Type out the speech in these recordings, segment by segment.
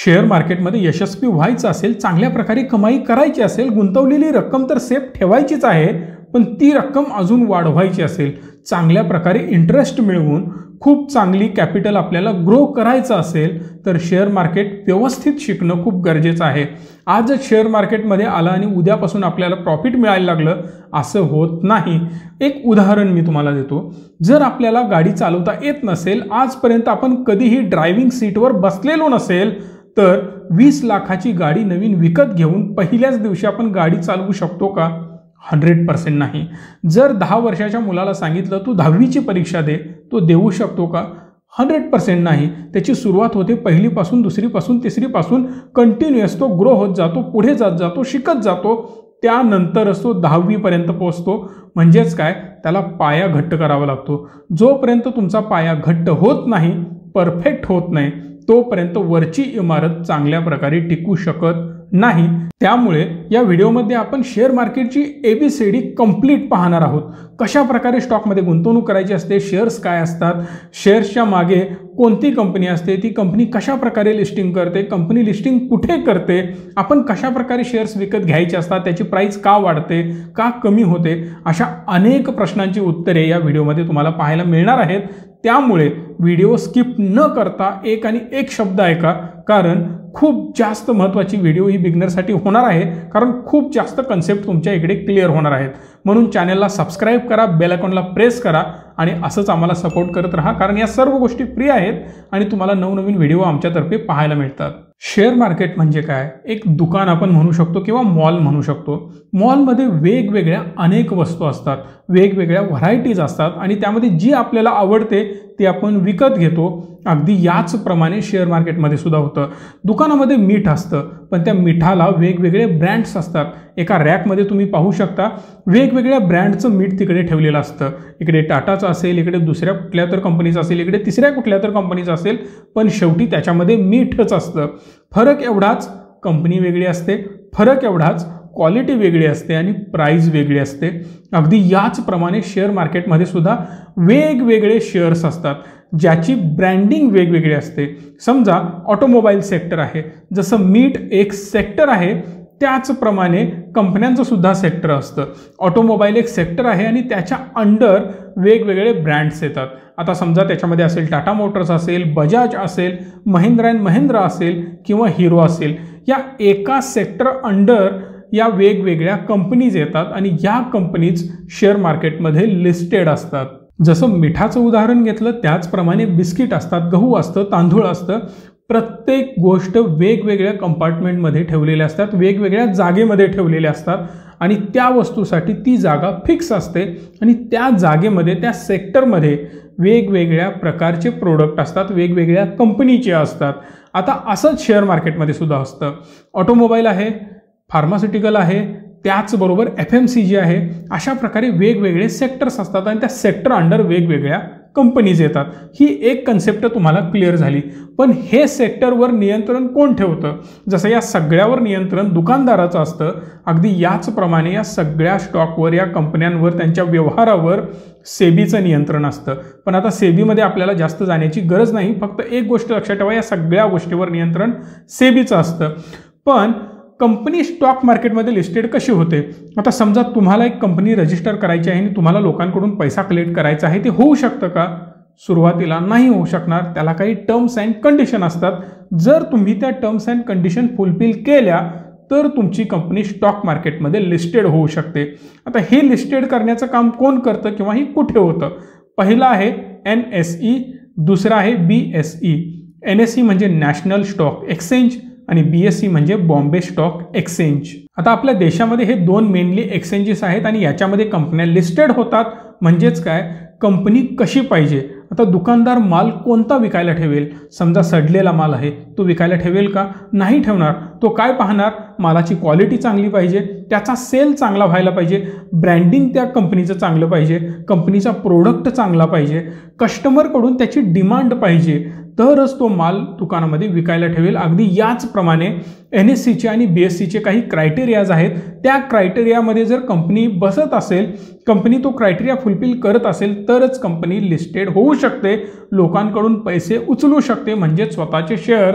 Share मार्केटमध्ये यशस्वी व्हायचं असेल, चांगल्या प्रकारे कमाई करायची असेल, गुंतवलेली रक्कम तर सेफ ठेवायचीच आहे, पण ती रक्कम अजून वाढवायची असेल, चांगल्या प्रकारे इंटरेस्ट मिळवून खूप चांगली कॅपिटल आपल्याला ग्रो करायचं असेल तर शेअर मार्केट व्यवस्थित शिकणं खूप गरजेचं आहे। आजच शेअर मार्केटमध्ये आला आणि उद्यापासून आपल्याला प्रॉफिट मिळायला लागलं असं होत नाही। एक उदाहरण मी तुम्हाला देतो। जर आपल्याला गाडी चालवता येत नसेल, आजपर्यंत आपण कधीही ड्रायव्हिंग सीटवर बसलेलो नसेल, तर 20 लाखाची गाडी नवीन विकत घेऊन पहिल्याच दिवशी आपण गाडी चालवू शकतो का? 100% नाही। जर 10 वर्षाच्या मुलाला सांगितलं तू 10वीची परीक्षा दे, तो देऊ शकतो का? 100% नाही। त्याची सुरुवात होते पहिलीपासून, दुसरीपासून, तिसरीपासून, कंटिन्युअस तो ग्रो होत जातो, पुढे जात जातो, शिकत जातो, त्यानंतरच तो 10वी पर्यंत पोहोचतो। म्हणजेच काय, त्याला पाया घट्ट करावा लागतो। जोपर्यंत तुमचा पाया घट्ट होत नाही, परफेक्ट होत नाही, तोपर्यंत वरची इमारत चांगल्या प्रकारे टिकू शकत नाही। त्यामुळे या व्हिडिओमध्ये आपण शेअर मार्केटची ABCD कंप्लीट पाहणार आहोत। कशा प्रकारे स्टॉकमध्ये गुंतवणूक करायची असते, शेअर्स काय असतात, शेअर्सच्या मागे कोणती कंपनी असते, ती कंपनी कशा प्रकारे लिस्टिंग करते, कंपनी लिस्टिंग कुठे करते, आपण कशा प्रकारे शेअर्स विकत घ्यायचे असतात, त्याची प्राइस का वाढते, का कमी होते, अशा अनेक प्रश्नांची उत्तरे या व्हिडिओमध्ये तुम्हाला पाहायला मिळणार आहेत। त्यामुळे व्हिडिओ स्किप न करता एक आणि एक शब्द ऐका, कारण खूप जास्त महत्त्वाची व्हिडिओ ही बिगनरसाठी होणार आहे, कारण खूप जास्त कन्सेप्ट तुमच्या इकडे क्लिअर होणार आहेत। म्हणून चॅनलला सबस्क्राइब करा, बेल आयकॉनला प्रेस करा आणि असंच आम्हाला सपोर्ट करत राहा, कारण या सर्व गोष्टी फ्री आहेत आणि तुम्हाला नवनवीन व्हिडिओ आमच्यातर्फे पाहायला मिळतात। शेअर मार्केट म्हणजे काय? एक दुकान आपण म्हणू शकतो किंवा मॉल म्हणू शकतो। मॉलमध्ये वेगवेगळ्या अनेक वस्तू असतात, वेगवेगळ्या व्हरायटीज असतात आणि त्यामध्ये जी आपल्याला आवडते ती आपण विकत घेतो। अगदी याचप्रमाणे शेअर मार्केटमध्ये सुद्धा होतं। दुकानामध्ये मीठ असतं, पण त्या मिठाला वेगवेगळे ब्रँड्स असतात। एका रॅकमध्ये तुम्ही पाहू शकता वेगवेगळ्या ब्रँडचं मीठ तिकडे ठेवलेलं असतं। इकडे टाटाचं असेल, इकडे दुसऱ्या कुठल्या तर कंपनीचं असेल, इकडे तिसऱ्या कुठल्या तर कंपनीचं असेल, पण शेवटी त्याच्यामध्ये मीठच असतं। फरक एवढाच, कंपनी वेगळी असते, फरक एवढाच, क्वालिटी वेगळी असते आणि प्राइस वेगळी असते। अगदी याचप्रमाणे शेअर मार्केटमध्ये सुद्धा वेगवेगळे शेअर्स असतात, ज्याची ब्रँडिंग वेगवेगळी असते। समजा ऑटोमोबाईल सेक्टर आहे, जसं मीठ एक सेक्टर आहे, त्याचप्रमाणे कंपन्यांचं सुद्धा सेक्टर असतं। ऑटोमोबाईल एक सेक्टर आहे आणि त्याच्या अंडर वेगवेगळे ब्रँड्स येतात। आता समजा त्याच्यामध्ये असेल टाटा मोटर्स असेल, बजाज असेल, महिंद्रा अँड महिंद्रा असेल किंवा हिरो असेल, या एका सेक्टर अंडर या वेगवेगळ्या कंपनीज येतात आणि या कंपनीज शेअर मार्केटमध्ये लिस्टेड असतात। जसं मिठाचं उदाहरण घेतलं त्याचप्रमाणे बिस्किट असतात, गहू असतं, तांदूळ असतं। प्रत्येक गोष्ट वेगवेगळ्या कंपार्टमेंटमध्ये ठेवलेल्या असतात, वेगवेगळ्या जागेमध्ये ठेवलेल्या असतात आणि त्या वस्तूसाठी ती जागा फिक्स असते आणि त्या जागेमध्ये, त्या सेक्टरमध्ये वेगवेगळ्या प्रकारचे प्रोडक्ट असतात, वेगवेगळ्या कंपनीचे असतात। आता असंच शेअर मार्केटमध्ये सुद्धा असतं। ऑटोमोबाईल आहे, फार्मास्युटिकल आहे, त्याचबरोबर FMCG आहे। अशा प्रकारे वेगवेगळे सेक्टर्स असतात आणि त्या सेक्टर अंडर वेगवेगळ्या कंपनीज येतात। ही एक कन्सेप्ट तुम्हाला क्लिअर झाली। पण हे सेक्टरवर नियंत्रण कोण ठेवतं? जसं या सगळ्यावर नियंत्रण दुकानदाराचं असतं, अगदी याचप्रमाणे या सगळ्या स्टॉकवर, या कंपन्यांवर, त्यांच्या व्यवहारावर सेबीचं नियंत्रण असतं। पण आता सेबीमध्ये आपल्याला जास्त जाण्याची गरज नाही, फक्त एक गोष्ट लक्षात ठेवा, या सगळ्या गोष्टीवर नियंत्रण सेबीचं असतं। पण कंपनी स्टॉक मार्केटमध्ये लिस्टेड कशी होते? आता समजा तुम्हाला एक कंपनी रजिस्टर करायची आहे आणि तुम्हाला लोकांकडून पैसा कलेक्ट करायचा आहे, ते होऊ शकतं का? सुरुवातीला नाही होऊ शकणार, त्याला काही टर्म्स अँड कंडिशन असतात। जर तुम्ही त्या टर्म्स अँड कंडिशन फुलफिल केल्या तर तुमची कंपनी स्टॉक मार्केटमध्ये लिस्टेड होऊ शकते। आता हे लिस्टेड करण्याचं काम कोण करतं किंवा ही कुठे होतं? पहिला आहे NSE, दुसरा आहे BSE। NSE म्हणजे नॅशनल स्टॉक एक्सचेंज आणि BSE म्हणजे बॉम्बे स्टॉक एक्सचेंज। आता आपल्या देशामध्ये हे दोन मेनली एक्सचेंजेस आहेत आणि याच्यामध्ये कंपन्या लिस्टेड होतात। म्हणजेच काय, कंपनी कशी पाहिजे? आता दुकानदार माल कोणता विकायला ठेवेल? समजा सडलेला माल आहे, तो विकायला ठेवेल का? नाही ठेवणार। तो काय पाहणार? मालाची क्वालिटी चांगली पाहिजे, त्याचा सेल चांगला व्हायला पाहिजे, ब्रँडिंग त्या कंपनीचं चांगलं पाहिजे, कंपनीचा प्रोडक्ट चांगला पाहिजे, कस्टमरकडून त्याची डिमांड पाहिजे, तरच तो माल दुकानामध्ये विकायला ठेवेल। अगदी याचप्रमाणे NSEचे आणि BSEचे काही क्रायटेरियाज आहेत। त्या क्रायटेरियामध्ये जर कंपनी बसत असेल, कंपनी तो क्रायटेरिया फुलफिल करत असेल, तरच कंपनी लिस्टेड होऊ शकते, लोकांकडून पैसे उचलू शकते, म्हणजे स्वतःचे शेअर्स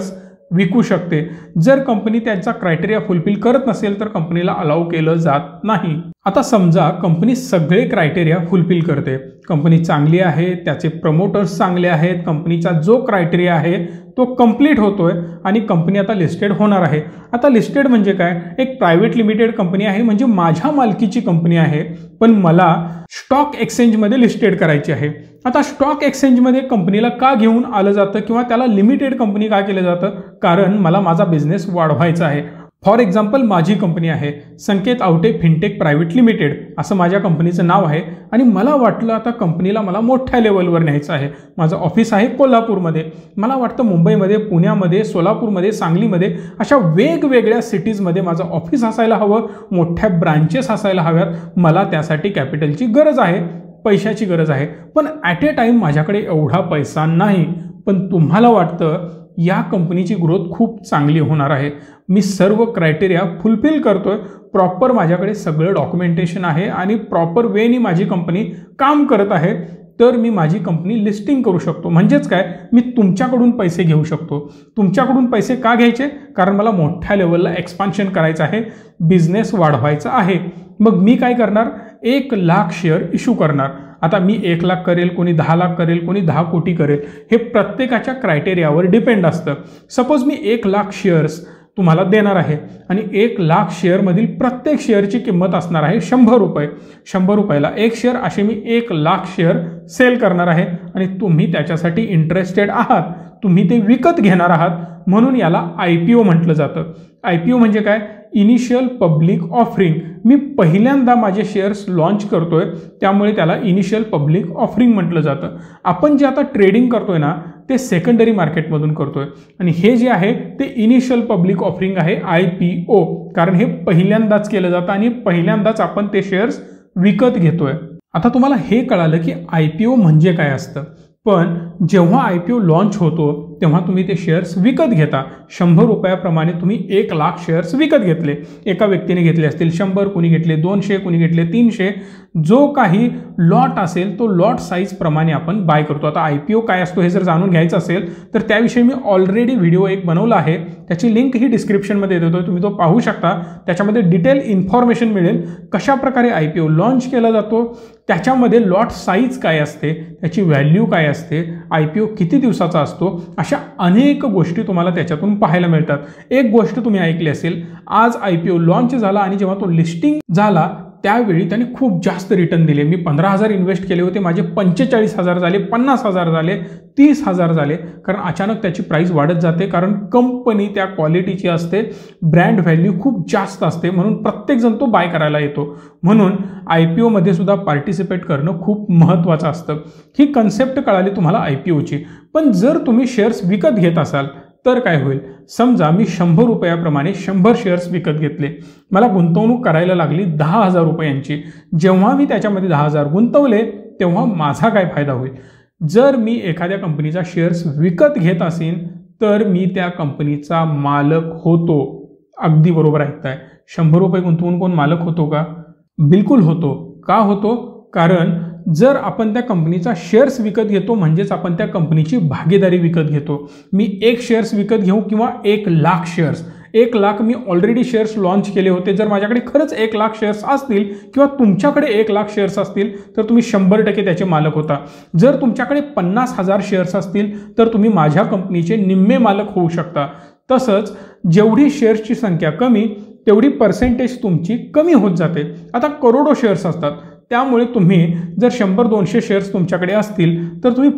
विकू शकते। जर कंपनी त्यांचा क्रायटेरिया फुलफिल करत नसेल तर कंपनीला अलाउ केलं जात नाही। आता समजा कंपनी सगळे क्रायटेरिया फुलफिल करते, कंपनी चांगली आहे, त्याचे प्रमोटर्स चांगले आहेत, कंपनीचा जो क्रायटेरिया आहे तो कंप्लीट होतोय आणि कंपनी आता लिस्टेड होणार आहे। आता लिस्टेड म्हणजे काय, एक प्रायव्हेट लिमिटेड कंपनी आहे, म्हणजे माझ्या मालकीची कंपनी आहे, पण मला स्टॉक एक्सचेंजमध्ये लिस्टेड करायची आहे। आता स्टॉक एक्सचेंजमध्ये कंपनीला का घेऊन आलं जातं किंवा त्याला लिमिटेड कंपनी का केलं जातं, कारण मला माझा बिझनेस वाढवायचा आहे। फॉर एक्झाम्पल माझी कंपनी आहे Sanket Awate fintech private limited, असं माझ्या कंपनीचं नाव आहे आणि मला वाटलं आता कंपनीला मला मोठ्या लेवलवर न्यायचं आहे। माझं ऑफिस आहे कोल्हापूरमध्ये, मला वाटतं मुंबईमध्ये, पुण्यामध्ये, सोलापूरमध्ये, सांगलीमध्ये अशा वेगवेगळ्या सिटीजमध्ये माझं ऑफिस असायला हवं, मोठ्या ब्रांचेस असायला हव्यात। मला त्यासाठी कॅपिटलची गरज आहे, पैशाची गरज आहे, पण ॲट ए टाईम माझ्याकडे एवढा पैसा नाही। पण तुम्हाला वाटतं या कंपनीची ग्रोथ खूप चांगली होणार आहे, मी सर्व क्रायटेरिया फुलफिल करतोय, प्रॉपर माझ्याकडे सगळं डॉक्युमेंटेशन आहे आणि प्रॉपर वेनी माझी कंपनी काम करत आहे, तर मी माझी कंपनी लिस्टिंग करू शकतो। म्हणजेच काय, मी तुमच्याकडून पैसे घेऊ शकतो। तुमच्याकडून पैसे का घ्यायचे, कारण मला मोठ्या लेवलला एक्सपान्शन करायचं आहे, बिझनेस वाढवायचा आहे। मग मी काय करणार, 1 लाख शेअर इश्यू करणार। आता मी 1 लाख करेल, कोणी 10 लाख करेल, कोणी 10 कोटी करेल, हे प्रत्येकाच्या क्रायटेरियावर डिपेंड असतं। सपोज मी 1 लाख शेअर्स तुम्हाला देणार आहे आणि 1 लाख शेअरमधील प्रत्येक शेअरची किंमत असणार आहे 100 रुपये। 100 रुपयाला 1 शेअर, असे मी 1 लाख शेअर सेल करणार आहे आणि तुम्ही त्याच्यासाठी इंटरेस्टेड आहात, तुम्ही ते विकत घेणार आहात, म्हणून याला IPO म्हटलं जातं। IPO म्हणजे काय, इनिशियल पब्लिक ऑफरिंग। मी पहिल्यांदा माझे शेअर्स लॉन्च करतोय, त्यामुळे त्याला इनिशियल पब्लिक ऑफरिंग म्हटलं जातं। आपण जे आता ट्रेडिंग करतोय ना, ते सेकंडरी मार्केटमधून करतोय आणि हे जे आहे ते इनिशियल पब्लिक ऑफरिंग आहे IPO, कारण हे पहिल्यांदाच केलं जातं आणि पहिल्यांदाच आपण ते शेअर्स विकत घेतोय। आता तुम्हाला हे कळालं की IPO म्हणजे काय असतं, पण जेव्हा IPO लॉन्च होतो तेव्हा तुम्ही ते शेअर्स विकत घेता। 100 रुपयाप्रमाणे तुम्ही 1 लाख शेअर्स विकत घेतले, एका व्यक्तीने घेतले असतील 100, कोणी घेतले 200, कोणी घेतले 300, जो काही लॉट असेल तो लॉट साईज प्रमाणे आपण बाय करतो। आता IPO काय असतो हे जर जाणून घ्यायचं असेल तर त्याविषयी मी ऑलरेडी व्हिडिओ एक बनवला आहे, त्याची लिंक ही डिस्क्रिप्शनमध्ये देतो, तुम्ही तो पाहू शकता। त्याच्यामध्ये डिटेल इन्फॉर्मेशन मिळेल, कशा प्रकारे IPO लॉन्च केला जातो, त्याच्यामध्ये लॉट साईज काय असते, त्याची व्हॅल्यू काय असते, IPO किती दिवसाचा असतो, अशा अनेक गोष्टी तुम्हाला त्याच्यातून पाहायला मिळतात। एक गोष्ट तुम्ही ऐकली असेल, आज IPO लॉन्च झाला आणि जेव्हा तो लिस्टिंग झाला त्यावेळी त्यांनी खूप जास्त रिटर्न दिले। मी 15,000 इन्व्हेस्ट केले होते, माझे 45,000 झाले, 50,000 झाले, 30,000 झाले, कारण अचानक त्याची प्राइस वाढत जाते, कारण कंपनी त्या क्वालिटीची असते, ब्रँड व्हॅल्यू खूप जास्त असते, म्हणून प्रत्येकजण तो बाय करायला येतो। म्हणून IPO मध्ये सुद्धा पार्टिसिपेट करणं खूप महत्त्वाचं असतं। ही कन्सेप्ट कळाली तुम्हाला IPOची। पण जर तुम्ही शेअर्स विकत घेत असाल तर काय होईल, समजा मी 100 रुपयाप्रमाणे 100 शेअर्स विकत घेतले, मला गुंतवणूक करायला लागली 10,000 रुपयांची। जेव्हा मी त्याच्यामध्ये 10,000 गुंतवले तेव्हा माझा काय फायदा होईल, जर मी एखाद्या कंपनीचा शेअर्स विकत घेत असेल तर मी त्या कंपनीचा मालक होतो। अगदी बरोबर ऐकताय, 100 रुपये गुंतवून कोण मालक होतो का, बिलकुल होतो। का होतो, कारण जर आपण त्या कंपनीचा शेअर्स विकत घेतो म्हणजेच आपण त्या कंपनीची भागीदारी विकत घेतो। मी 1 शेअर्स विकत घेऊ किंवा 1 लाख शेअर्स, 1 लाख मी ऑलरेडी शेअर्स लॉन्च केले होते, जर माझ्याकडे खरंच 1 लाख शेअर्स असतील किंवा तुमच्याकडे 1 लाख शेअर्स असतील तर तुम्ही 100% त्याचे मालक होता। जर तुमच्याकडे 50,000 शेअर्स असतील तर तुम्ही माझ्या कंपनीचे निम्मे मालक होऊ शकता। तसंच जेवढी शेअर्सची संख्या कमी तेवढी पर्सेंटेज तुमची कमी होत जाते। आता करोडो शेअर्स असतात, त्यामुळे तुम्ही जर 100-200 शेअर्स तुमच्याकडे असतील तर तुम्ही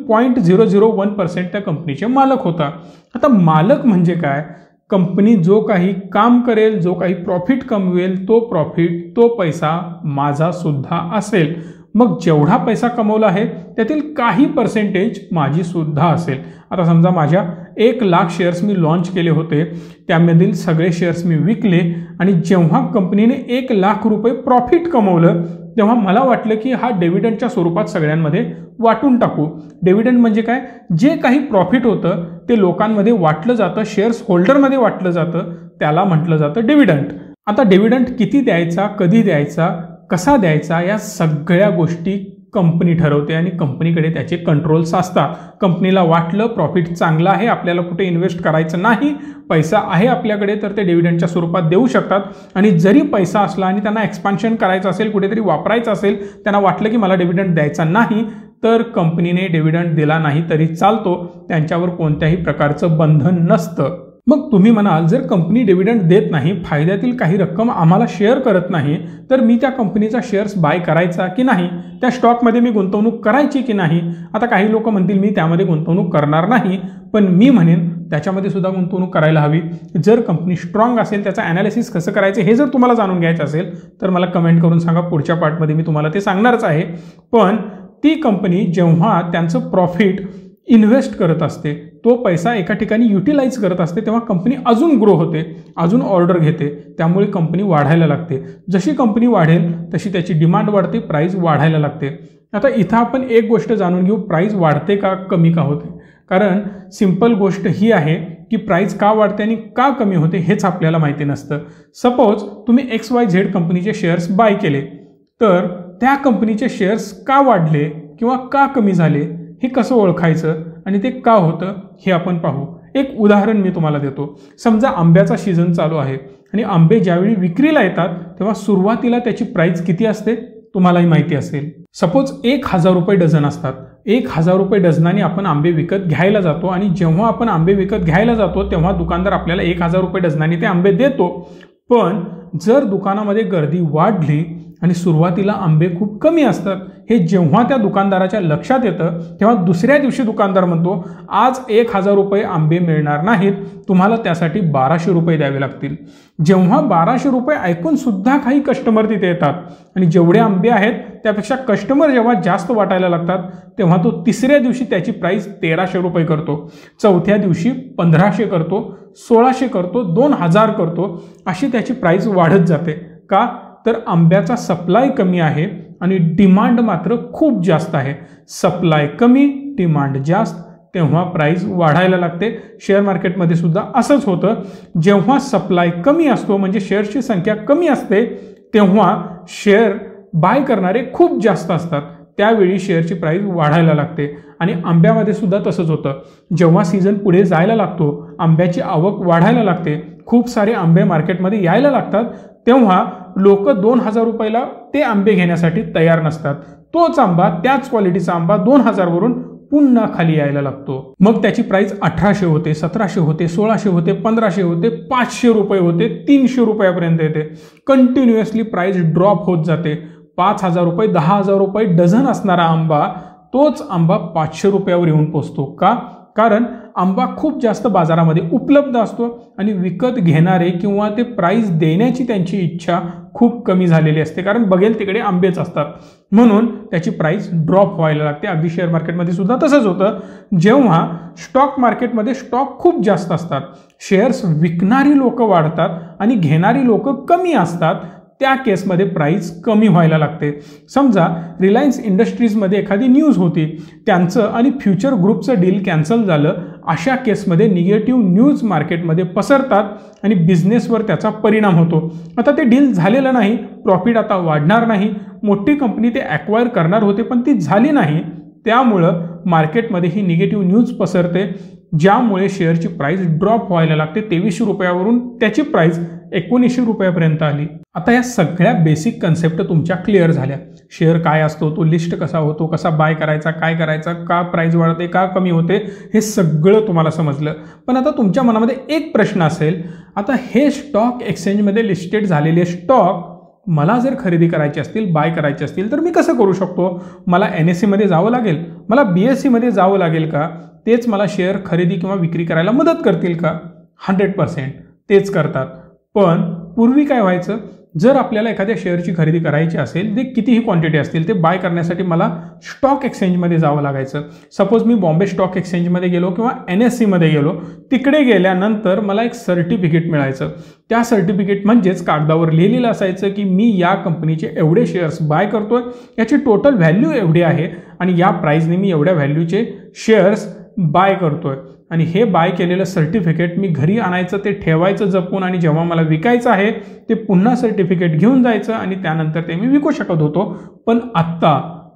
0.001% त्या कंपनीचे मालक होता। आता मालक म्हणजे काय, कंपनी जो काही काम करेल, जो काही प्रॉफिट कमवेल, तो प्रॉफिट, तो पैसा माझा सुद्धा असेल। मग जेवढा पैसा कमवला आहे त्यातील काही पर्सेंटेज माझी सुद्धा असेल। आता समजा माझ्या 1 लाख शेअर्स मी लॉन्च केले होते, त्यामधील सगळे शेअर्स मी विकले आणि जेव्हा कंपनीने 1 लाख रुपये प्रॉफिट कमवलं तेव्हा मला वाटलं की हा डिव्हिडंडच्या स्वरूपात सगळ्यांमध्ये वाटून टाकू। डिव्हिडंड म्हणजे काय, जे काही प्रॉफिट होतं ते लोकांमध्ये वाटलं जातं, शेअर्स होल्डरमध्ये वाटलं जातं, त्याला म्हटलं जातं डिव्हिडंड। आता डिव्हिडंड किती द्यायचा, कधी द्यायचा, कसा द्यायचा, या सगळ्या गोष्टी कंपनी ठरवते आणि कंपनीकडे त्याचे कंट्रोल्स असतात. कंपनीला वाटलं प्रॉफिट चांगलं आहे, आपल्याला कुठे इन्व्हेस्ट करायचं नाही, पैसा आहे आपल्याकडे, तर ते डिव्हिडंडच्या स्वरूपात देऊ शकतात. आणि जरी पैसा असला आणि त्यांना एक्सपान्शन करायचं असेल, कुठेतरी वापरायचं असेल, त्यांना वाटलं की मला डिव्हिडंड द्यायचा नाही, तर कंपनीने डिव्हिडंड दिला नाही तरी चालतो, त्यांच्यावर कोणत्याही प्रकारचं बंधन नसतं. मग तुम्ही म्हणाल, जर कंपनी डिव्हिडंड देत नाही, फायद्यातील काही रक्कम आम्हाला शेअर करत नाही, तर मी त्या कंपनीचा शेअर्स बाय करायचा की नाही, त्या स्टॉकमध्ये मी गुंतवणूक करायची की नाही. आता काही लोक म्हणतील मी त्यामध्ये गुंतवणूक करणार नाही, पण मी म्हणेन त्याच्यामध्ये सुद्धा गुंतवणूक करायला हवी. जर कंपनी स्ट्रॉंग असेल, त्याचा ॲनालिसिस कसं करायचं हे जर तुम्हाला जाणून घ्यायचं असेल तर मला कमेंट करून सांगा, पुढच्या पार्टमध्ये मी तुम्हाला ते सांगणारच आहे. पण ती कंपनी जेव्हा त्यांचं प्रॉफिट इन्व्हेस्ट करत असते, तो पैसा एका ठिकाणी युटिलाइज करत असते, तेव्हा कंपनी अजून ग्रो होते, अजून ऑर्डर घेते, त्यामुळे कंपनी वाढायला लागते. जशी कंपनी वाढेल तशी त्याची डिमांड वाढते, प्राईस वाढायला लागते. आता इथं आपण एक गोष्ट जाणून घेऊ, प्राईस वाढते का कमी का होते. कारण सिंपल गोष्ट ही आहे की प्राईस का वाढते आणि का कमी होते हेच आपल्याला माहिती नसतं. सपोज तुम्ही XYZ कंपनीचे शेअर्स बाय केले, तर त्या कंपनीचे शेअर्स का वाढले किंवा का कमी झाले हे कसं ओळखायचं आणि ते का होतं हे आपण पाहू. एक उदाहरण मी तुम्हाला देतो. समजा आंब्याचा सीझन चालू आहे आणि आंबे ज्यावेळी विक्रीला येतात तेव्हा सुरुवातीला त्याची प्राईस किती असते तुम्हालाही माहिती असेल. सपोज 1000 रुपये डझन असतात. 1000 रुपये डझनाने आपण आंबे विकत घ्यायला जातो आणि जेव्हा आपण आंबे विकत घ्यायला जातो तेव्हा दुकानदार आपल्याला 1000 रुपये डझनाने ते आंबे देतो. पण जर दुकानामध्ये गर्दी वाढली आणि सुरुवातीला आंबे खूप कमी असतात, हे जेव्हा त्या दुकानदाराच्या लक्षात येतं तेव्हा दुसऱ्या दिवशी दुकानदार म्हणतो आज 1000 रुपये आंबे मिळणार नाहीत, तुम्हाला त्यासाठी 1200 रुपये द्यावे लागतील. जेव्हा 1200 रुपये ऐकून सुद्धा काही कस्टमर तिथे येतात आणि जेवढे आंबे आहेत त्यापेक्षा कस्टमर जेव्हा जास्त वाटायला लागतात तेव्हा तो तिसऱ्या दिवशी त्याची प्राईस 1300 रुपये करतो, चौथ्या दिवशी 1500 करतो, 1600 करतो, 2000 करतो, अशी त्याची प्राईस वाढत जाते. का तर आंब्याचा सप्लाय कमी आहे आणि डिमांड मात्र खूप जास्त आहे. सप्लाय कमी, डिमांड जास्त, तेव्हा प्राईस वाढायला लागते. शेअर मार्केटमध्ये सुद्धा असंच होतं. जेव्हा सप्लाय कमी असतो म्हणजे शेअर्सची संख्या कमी असते तेव्हा शेअर बाय करणारे खूप जास्त असतात, त्यावेळी शेअरची प्राईस वाढायला लागते. आणि आंब्यामध्ये सुद्धा तसंच होतं. जेव्हा सीझन पुढे जायला लागतो, आंब्याची आवक वाढायला लागते, खूप सारे आंबे मार्केटमध्ये यायला लागतात, तेव्हा लोक 2000 रुपयाला ते आंबे घेण्यासाठी तयार नसतात. तोच आंबा, त्याच क्वालिटीचा आंबा 2000 वरून पुन्हा खाली यायला लागतो. मग त्याची प्राईस 1800 होते, 1700 होते, 1600 होते, 1500 होते, 500 रुपये होते, 300 रुपयापर्यंत येते. कंटिन्युअसली प्राईस ड्रॉप होत जाते. 5000 रुपये, 10000 रुपये डझन असणारा आंबा, तोच आंबा 500 रुपयावर येऊन पोचतो. का? कारण आंबा खूप जास्त बाजारामध्ये उपलब्ध असतो आणि विकत घेणारे किंवा ते प्राईस देण्याची त्यांची इच्छा खूप कमी झालेली असते, कारण बघेल तिकडे आंबेच असतात, म्हणून त्याची प्राईस ड्रॉप व्हायला लागते. अगदी शेअर मार्केटमध्ये सुद्धा तसंच होतं. जेव्हा स्टॉक मार्केटमध्ये स्टॉक खूप जास्त असतात, शेअर्स विकणारी लोक वाढतात आणि घेणारी लोक कमी असतात, त्या केसमध्ये प्राईस कमी व्हायला लागते. समजा रिलायन्स इंडस्ट्रीजमध्ये एखादी न्यूज होती, त्यांचं आणि फ्युचर ग्रुपचं डील कॅन्सल झालं, अशा केसमध्ये निगेटिव्ह न्यूज मार्केटमध्ये पसरतात आणि बिझनेसवर त्याचा परिणाम होतो. आता ते डील झालेलं नाही, प्रॉफिट आता वाढणार नाही, मोठी कंपनी ते ॲक्वायर करणार होते पण ती झाली नाही, त्यामुळं मार्केटमध्ये ही निगेटिव्ह न्यूज पसरते, ज्यामुळे शेअरची प्राईस ड्रॉप व्हायला लागते. 2300 रुपयावरून त्याची प्राईस 1900 रुपयापर्यंत आली. आता या सगळ्या बेसिक कन्सेप्ट तुमच्या क्लिअर झाल्या. शेअर काय असतो, तो लिस्ट कसा होतो, कसा बाय करायचा, काय करायचा, का प्राईस वाढते, का कमी होते, हे सगळं तुम्हाला समजलं. पण आता तुमच्या मनामध्ये एक प्रश्न असेल, आता हे स्टॉक एक्सचेंजमध्ये लिस्टेड झालेले स्टॉक मला जर खरेदी करायची असतील, बाय करायचे असतील, तर मी कसं करू शकतो? मला NSEमध्ये जावं लागेल, मला BSEमध्ये जावं लागेल का? तेच मला शेअर खरेदी किंवा विक्री करायला मदत करतील का? 100% तेच करतात. पण पूर्वी काय व्हायचं, जर आपल्याला एखाद्या शेअरची खरेदी करायची असेल, ते कितीही क्वांटिटी असतील, ते बाय करण्यासाठी मला स्टॉक एक्सचेंजमध्ये जावं लागायचं. सपोज मी बॉम्बे स्टॉक एक्सचेंजमध्ये गेलो किंवा NSEमध्ये गेलो, तिकडे गेल्यानंतर मला एक सर्टिफिकेट मिळायचं. त्या सर्टिफिकेट म्हणजेच कागदावर लिहिलेलं असायचं की मी या कंपनीचे एवढे शेअर्स बाय करतोय, याची टोटल व्हॅल्यू एवढी आहे आणि या प्राईजने मी एवढ्या व्हॅल्यूचे शेअर्स बाय करतोय. आणि हे बाय केलेलं सर्टिफिकेट मी घरी आणायचं, ते ठेवायचं जपून, आणि जेव्हा मला विकायचं आहे ते पुन्हा सर्टिफिकेट घेऊन जायचं आणि त्यानंतर ते मी विकू शकत होतो. पण आत्ता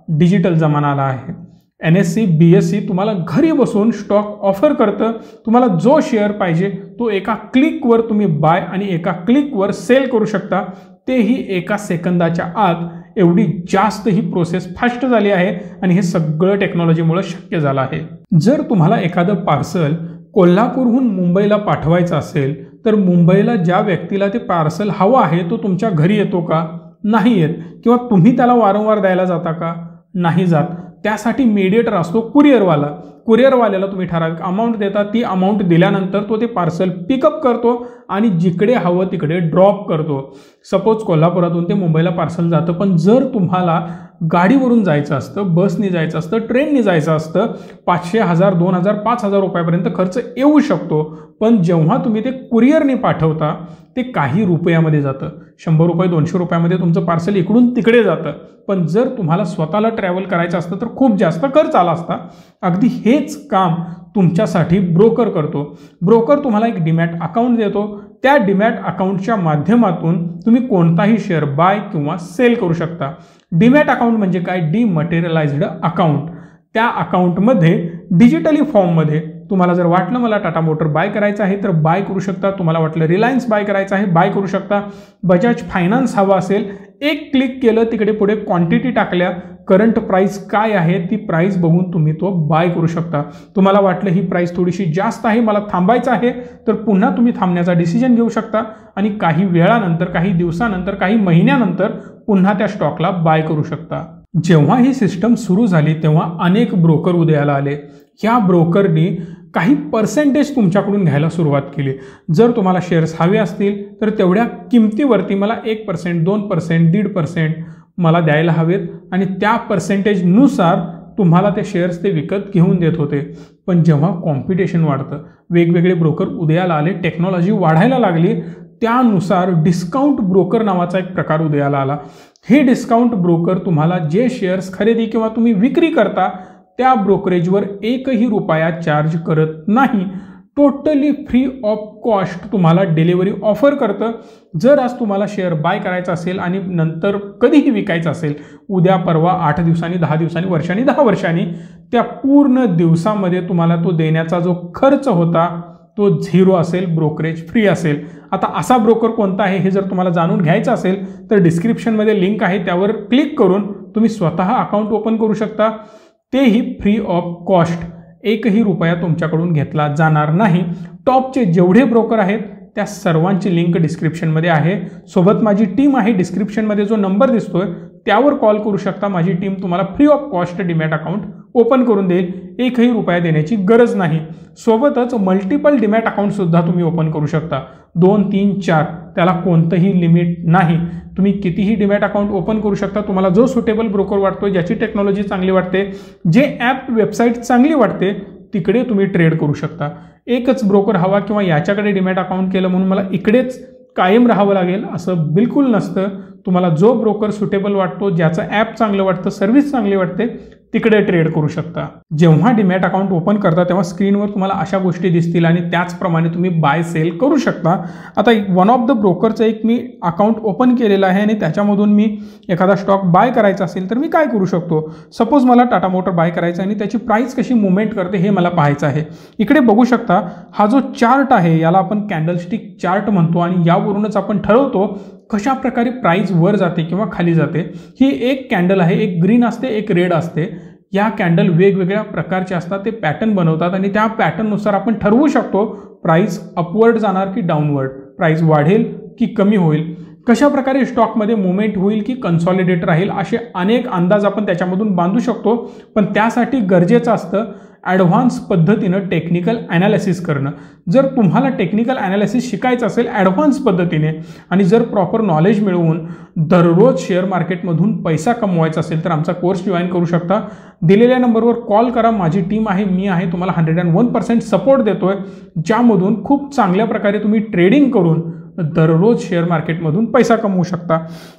डिजिटल जमाना आला आहे. NSE BSE तुम्हाला घरी बसून स्टॉक ऑफर करतं. तुम्हाला जो शेअर पाहिजे तो एका क्लिकवर तुम्ही बाय आणि एका क्लिकवर सेल करू शकता, तेही एका सेकंदाच्या आत. एवढी जास्त ही प्रोसेस फास्ट झाली आहे आणि हे सगळं टेक्नॉलॉजीमुळे शक्य झालं आहे. जर तुम्हाला एखादं पार्सल कोल्हापूरहून मुंबईला पाठवायचं असेल तर मुंबईला ज्या व्यक्तीला ते पार्सल हवं आहे तो तुमच्या घरी येतो का? नाही येत. किंवा तुम्ही त्याला वारंवार द्यायला जाता का? नाही जात. त्यासाठी मीडिएटर असतो कुरिअरवाला. कुरिअरवाल्याला तुम्ही ठराविक अमाऊंट देता, ती अमाऊंट दिल्यानंतर तो ते पार्सल पिकअप करतो आणि जिकडे हवं तिकडे ड्रॉप करतो. सपोज कोल्हापुरातून ते मुंबईला पार्सल जातं, पण जर तुम्हाला गाडीवरून जायचं असतं, बसने जायचं असतं, ट्रेनने जायचं असतं, 500, 1000, 2000, 5000 रुपयापर्यंत खर्च येऊ शकतो. पण जेव्हा तुम्ही ते कुरिअरने पाठवता ते काही रुपयामध्ये जातं. 100 रुपये 200 रुपयामध्ये तुमचं पार्सल इकडून तिकडे जातं. पण जर तुम्हाला स्वतःला ट्रॅव्हल करायचं असतं तर खूप जास्त खर्च आला असता. अगदी हेच काम तुमच्यासाठी ब्रोकर करतो. ब्रोकर तुम्हाला एक डीमॅट अकाउंट देतो. त्या डीमॅट अकाउंटच्या माध्यमातून तुम्ही कोणताही शेअर बाय किंवा सेल करू शकता. डीमॅट अकाउंट म्हणजे काय? Dematerialized account. त्या अकाउंटमध्ये डिजिटली फॉर्ममध्ये तुम्हाला जर वाटलं मला टाटा मोटर बाय करायचं आहे तर बाय करू शकता. तुम्हाला वाटलं रिलायन्स बाय करायचं आहे बाय करू शकता. बजाज फायनान्स हवा असेल, एक क्लिक केलं, तिकडे पुढे क्वांटिटी टाकल्या, करंट प्राइस काय आहे ती प्राइस बघून तुम्ही तो बाय करू शकता. तुम्हाला वाटलं ही प्राइस थोडीशी जास्त आहे, मला थांबायचं आहे, तर पुन्हा तुम्ही थांबण्याचा डिसिजन घेऊ शकता आणि काही वेळानंतर, काही दिवसानंतर, काही महिन्यानंतर पुन्हा त्या स्टॉकला बाय करू शकता. जेव्हा ही सिस्टम सुरू झाली तेव्हा अनेक ब्रोकर उदयाला आले. ह्या ब्रोकरनी काही पर्सेंटेज तुमच्याकडून घ्यायला सुरुवात केली. जर तुम्हाला शेअर्स हवे असतील तर तेवढ्या किमतीवरती मला 1%, 2%, 1.5% मला द्यायला हवेत आणि त्या पर्सेंटेजनुसार तुम्हाला ते शेअर्स ते विकत घेऊन देत होते. पण जेव्हा कॉम्पिटिशन वाढतं, वेगवेगळे ब्रोकर उदयाला आले, टेक्नॉलॉजी वाढायला लागली, त्यानुसार डिस्काउंट ब्रोकर नावाचा एक प्रकार उदयाला आला. हे डिस्काउंट ब्रोकर तुम्हाला जे शेअर्स खरेदी किंवा तुम्ही विक्री करता त्या ब्रोकरेजवर एकही रुपया चार्ज करत नाही. टोटली फ्री ऑफ कॉस्ट तुम्हाला डिलिव्हरी ऑफर करतं. जर आज तुम्हाला शेअर बाय करायचा असेल आणि नंतर कधीही विकायचं असेल, उद्या, परवा, 8 दिवसांनी, 10 दिवसांनी, वर्षांनी, 10 वर्षांनी, त्या पूर्ण दिवसामध्ये तुम्हाला तो देण्याचा जो खर्च होता तो 0 असेल, ब्रोकरेज फ्री असेल. आता असा ब्रोकर कोणता आहे हे जर तुम्हाला जाणून घ्यायचं असेल तर डिस्क्रिप्शनमध्ये लिंक आहे, त्यावर क्लिक करून तुम्ही स्वतः अकाउंट ओपन करू शकता. तेही फ्री ऑफ कॉस्ट. एकही रुपया तुमच्याकडून घेतला जाणार नाही. टॉपचे जेवढे ब्रोकर आहेत त्या सर्वांची लिंक डिस्क्रिप्शनमध्ये आहे. सोबत माझी टीम आहे. डिस्क्रिप्शनमध्ये जो नंबर दिसतोय त्यावर कॉल करू शकता. माझी टीम तुम्हाला free of cost demat account open करून देईल. एकही रुपया देण्याची गरज नाही. सोबतच मल्टिपल डीमॅट अकाउंटसुद्धा तुम्ही ओपन करू शकता. 2, 3, 4 त्याला कोणतंही लिमिट नाही. तुम्ही कितीही डीमॅट अकाउंट ओपन करू शकता. तुम्हाला जो सुटेबल ब्रोकर वाटतो, ज्याची टेक्नॉलॉजी चांगली वाटते, जे ॲप वेबसाईट चांगली वाटते, तिकडे तुम्ही ट्रेड करू शकता. एकच ब्रोकर हवा किंवा याच्याकडे डीमॅट अकाउंट केलं म्हणून मला इकडेच कायम राहावं लागेल असं बिलकुल नसतं. तुम्हाला जो ब्रोकर सुटेबल वाटतो, ज्याचं ॲप चांगलं वाटतं, सर्व्हिस चांगली वाटते, तिकडे ट्रेड करू शकता. जेव्हा डीमॅट अकाउंट ओपन करता तेव्हा स्क्रीनवर तुम्हाला अशा गोष्टी दिसतील आणि त्याचप्रमाणे तुम्ही बाय सेल करू शकता. आता वन ऑफ द ब्रोकरचं एक मी अकाउंट ओपन केलेलं आहे आणि त्याच्यामधून मी एखादा स्टॉक बाय करायचा असेल तर मी काय करू शकतो? सपोज मला टाटा मोटर बाय करायचं आणि त्याची प्राइस कशी मुवमेंट करते हे मला पाहायचं आहे. इकडे बघू शकता हा जो चार्ट आहे याला आपण कॅन्डलस्टिक चार्ट म्हणतो आणि यावरूनच आपण ठरवतो कशा प्रकारे प्राइस वर जाते किंवा खाली जाते. ही एक कॅन्डल आहे, एक ग्रीन असते, एक रेड असते. या कॅन्डल वेगवेगळ्या प्रकारचे असतात, ते पॅटर्न बनवतात आणि त्या पॅटर्ननुसार आपण ठरवू शकतो प्राइस अपवर्ड जाणार की डाऊनवर्ड, प्राइस वाढेल की कमी होईल, कशा प्रकारे स्टॉकमध्ये मुवमेंट होईल की कन्सॉलिडेट राहील. असे अनेक अंदाज आपण त्याच्यामधून बांधू शकतो. पण त्यासाठी गरजेचं असतं ॲडव्हान्स पद्धतीनं टेक्निकल ॲनालिसिस करणं. जर तुम्हाला टेक्निकल ॲनालिसिस शिकायचं असेल ॲडव्हान्स पद्धतीने आणि जर प्रॉपर नॉलेज मिळवून दररोज शेअर मार्केटमधून पैसा कमवायचा असेल तर आमचा कोर्स जॉईन करू शकता. दिलेल्या नंबरवर कॉल करा. माझी टीम आहे, मी आहे, तुम्हाला 101% सपोर्ट देतोय, ज्यामधून खूप चांगल्या प्रकारे तुम्ही ट्रेडिंग करून दररोज शेअर मार्केटमधून पैसा कमवू शकता.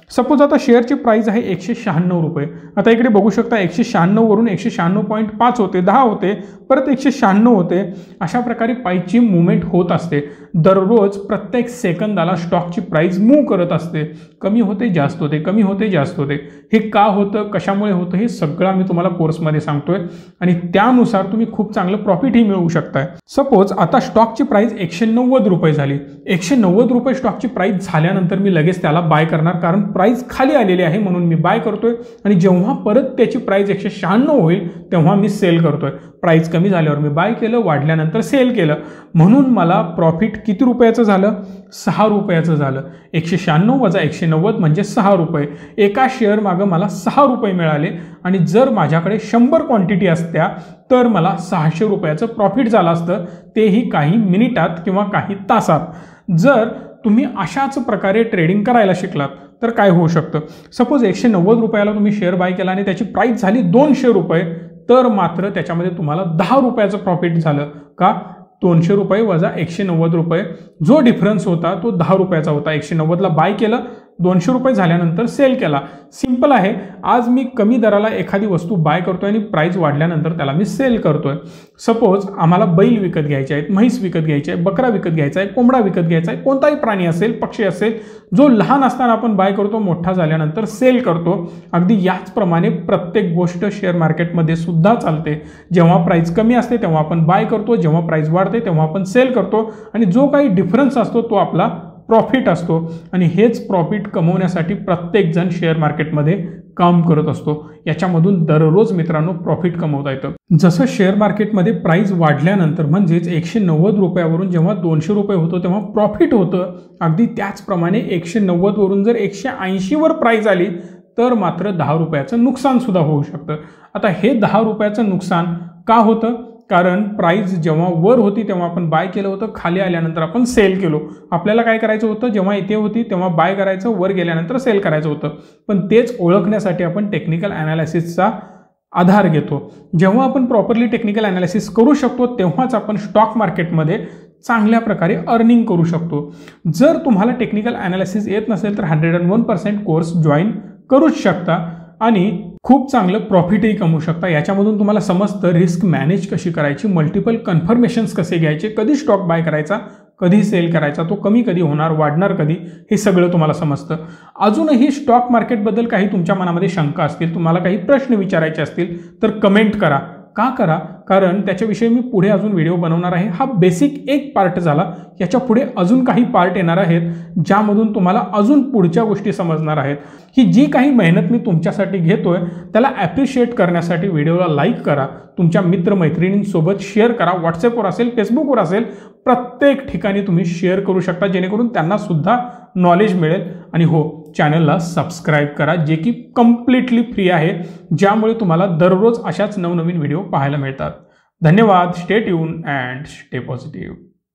सपोज आता शेअरची प्राइस आहे 196 रुपये. आता इकडे बघू शकता 196 वरून 196.5 होते, 10 होते, परत 196 होते. अशा प्रकारे प्राइसची मुवमेंट होत असते. दररोज प्रत्येक सेकंदाला स्टॉकची प्राइस मूव्ह करत असते. कमी होते, जास्त होते, कमी होते, जास्त होते. हे का होतं, कशामुळे होतं, हे सगळं मी तुम्हाला कोर्समध्ये सांगतोय आणि त्यानुसार तुम्ही खूप चांगलं प्रॉफिटही मिळवू शकताय. सपोज आता स्टॉकची प्राइस 190 रुपये झाली. 190 रुपये स्टॉकची प्राइस झाल्यानंतर मी लगेच त्याला बाय करणार, कारण प्राइस खाली आलेली आहे म्हणून मी बाय करतोय. आणि जेव्हा परत त्याची प्राइस 196 होईल तेव्हा मी सेल करतोय. प्राइस कमी झाल्यावर मी बाय केलं, वाढल्यानंतर सेल केलं. म्हणून मला प्रॉफिट किती रुपयाचं झालं? 6 रुपयाचं झालं. 196 वजा 190 म्हणजे 6 रुपये. एका शेअर मागं मला 6 रुपये मिळाले. आणि जर माझ्याकडे 100 क्वांटिटी असत्या तर मला 600 रुपयाचं प्रॉफिट झालं असतं, तेही काही मिनिटात किंवा काही तासात. जर तुम्ही अशाच प्रकारे ट्रेडिंग करायला शिकलात तर काय होऊ शकतं? सपोज 190 रुपयाला तुम्ही शेअर बाय केला आणि त्याची प्राइस झाली 200 रुपये, तर मात्र त्याच्यामध्ये तुम्हाला 10 रुपयाचं प्रॉफिट झालं. का? 200 रुपये वजा 190 रुपये, जो डिफरन्स होता तो 10 रुपयाचा होता. 190ला बाय केलं, 200 रुपये झाल्यानंतर सेल केला. सिंपल आहे. आज मी कमी दराला एखादी वस्तू बाय करतोय आणि प्राइस वाढल्यानंतर त्याला मी सेल करतोय. सपोज आम्हाला बैल विकत घ्यायचे आहेत, म्हैस विकत घ्यायची आहे, बकरा विकत घ्यायचा आहे, कोंबडा विकत घ्यायचा आहे, कोणताही प्राणी असेल, पक्षी असेल, जो लहान असताना आपण बाय करतो, मोठा झाल्यानंतर सेल करतो. अगदी याचप्रमाणे प्रत्येक गोष्ट शेअर मार्केटमध्ये सुद्धा चालते. जेव्हा प्राइस कमी असते तेव्हा आपण बाय करतो, जेव्हा प्राइस वाढते तेव्हा आपण सेल करतो आणि जो काही डिफरन्स असतो तो आपला प्रॉफिट असतो. आणि हेच प्रॉफिट कमवण्यासाठी प्रत्येक जण शेअर मार्केटमध्ये काम करत असतो. याच्यामधून दररोज मित्रांनो प्रॉफिट कमवता येतं. जसं शेअर मार्केटमध्ये प्राइस वाढल्यानंतर म्हणजेच 190 रुपयावरून जेव्हा 200 रुपये होतं तेव्हा प्रॉफिट होतं, अगदी त्याचप्रमाणे 190 वरून जर 180 वर प्राइस आली तर मात्र 10 रुपयाचं नुकसान सुद्धा होऊ शकतं. आता हे 10 रुपयाचं नुकसान का होतं? कारण प्राइस जेव्हा वर होती तेव्हा आपण बाय केलं होतं, खाली आल्यानंतर आपण सेल केलो. आपल्याला काय करायचं होतं? जेव्हा इथे होती तेव्हा बाय करायचं, वर गेल्यानंतर सेल करायचं होतं. पण तेच ओळखण्यासाठी आपण टेक्निकल ॲनालिसिसचा आधार घेतो. जेव्हा आपण प्रॉपरली टेक्निकल ॲनालिसिस करू शकतो तेव्हाच आपण स्टॉक मार्केटमध्ये चांगल्या प्रकारे अर्निंग करू शकतो. जर तुम्हाला टेक्निकल ॲनालिसिस येत नसेल तर 101% कोर्स जॉईन करूच शकता आणि खूप चांगलं प्रॉफिटही कमवू शकता. याच्यामधून तुम्हाला समजतं रिस्क मॅनेज कशी करायची, मल्टिपल कन्फर्मेशन्स कसे घ्यायचे, कधी स्टॉक बाय करायचा, कधी सेल करायचा, तो कमी कधी होणार, वाढणार कधी, हे सगळं तुम्हाला समजतं. अजूनही स्टॉक मार्केटबद्दल काही तुमच्या मनामध्ये शंका असतील, तुम्हाला काही प्रश्न विचारायचे असतील तर कमेंट करा. का करा? कारण त्याच्याविषयी मी पुढे अजून व्हिडिओ बनवणार आहे. हा बेसिक एक पार्ट झाला. याच्या पुढे अजून काही पार्ट येणार आहेत ज्यामधून तुम्हाला अजून पुढच्या गोष्टी समजणार आहेत. ही जी काही मेहनत मी तुमच्यासाठी घेतोय त्याला ॲप्रिशिएट करण्यासाठी व्हिडिओला लाईक करा, तुमच्या मित्रमैत्रिणींसोबत शेअर करा. व्हॉट्सअपवर असेल, फेसबुकवर असेल, प्रत्येक ठिकाणी तुम्ही शेअर करू शकता जेणेकरून त्यांना सुद्धा नॉलेज मिळेल. आणि हो, चॅनलला सबस्क्राईब करा जे की कम्प्लिटली फ्री आहे, ज्यामुळे तुम्हाला दररोज अशाच नवनवीन व्हिडिओ पाहायला मिळतात. धन्यवाद. Stay tune and stay positive.